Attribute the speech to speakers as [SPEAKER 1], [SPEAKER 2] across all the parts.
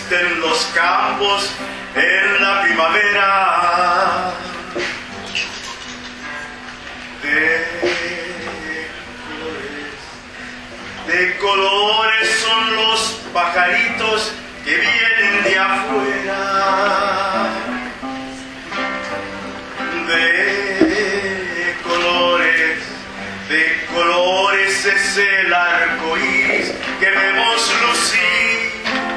[SPEAKER 1] gusten los campos en la primavera. De colores son los pajaritos que vienen de afuera. De colores es el arco iris que vemos lucir.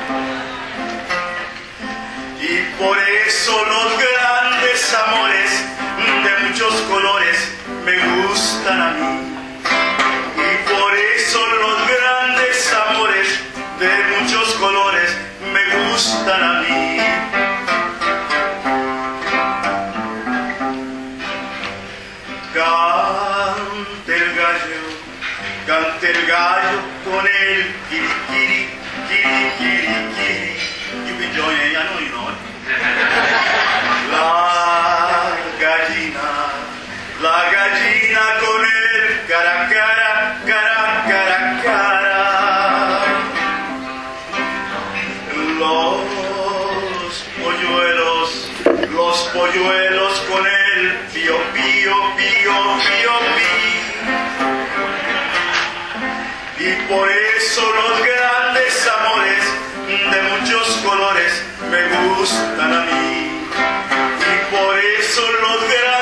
[SPEAKER 1] Y por eso los grandes amores de muchos colores me gustan a mí. Y por eso los grandes amores de muchos colores me gustan a mí. Cante el gallo con el kiri, kiri, kiri, kiri, kiri. You can join in, I know you know it. La gallina con el cara, cara, cara, cara, cara. Los polluelos con el pío, pío, pío, pío, pío. Y por eso los grandes amores de muchos colores me gustan a mí. Y por eso los grandes